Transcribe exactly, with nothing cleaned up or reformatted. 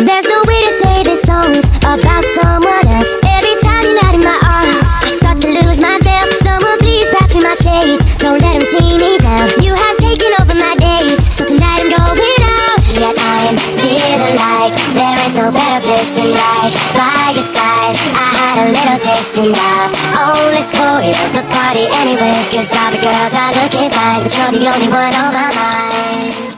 There's no way to say this song's about someone else. Every time you're not in my arms, I start to lose myself. Someone please pass me my shades, don't let them see me down. You have taken over my days, so tonight I'm going out. Yet I'm feeling like there is no better place than right by your side. I had a little taste and I only spoiled the party anyway, cause all the girls are looking fine, but you're the only one on my mind.